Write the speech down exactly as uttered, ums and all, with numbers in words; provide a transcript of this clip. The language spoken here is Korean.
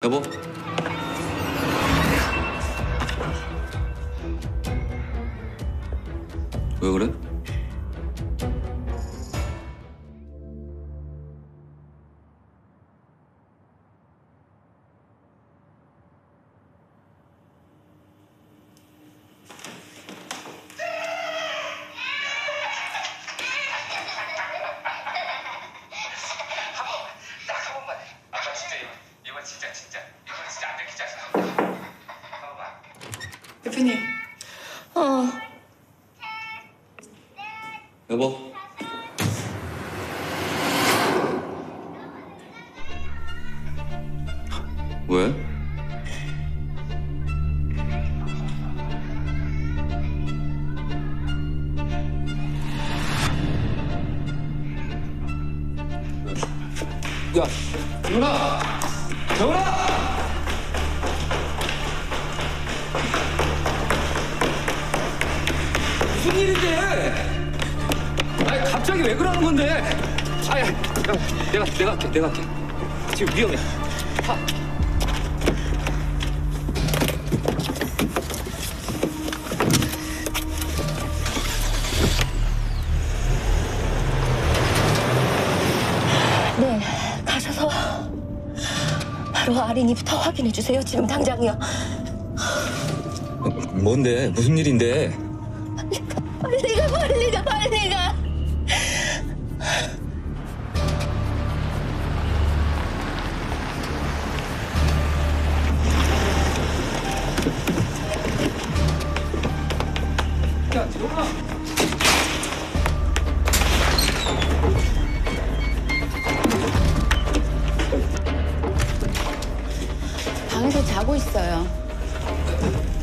여보. 왜 그래? 진짜 진짜 이건 진짜 안 들키지 않습니까? 한 번만. 대표님. 어. 여보. 왜? 야, 정훈아! 정훈아! 무슨 일인데? 아니 갑자기 왜 그러는 건데? 아야, 내가 내가 할게, 내가 할게. 지금 위험해. 하. 네, 가셔서 바로 아린이부터 확인해 주세요. 지금 당장이요. 뭔데? 무슨 일인데? 빨리 가, 빨리 가, 빨리 가. 야, 정훈아! 방에서 자고 있어요.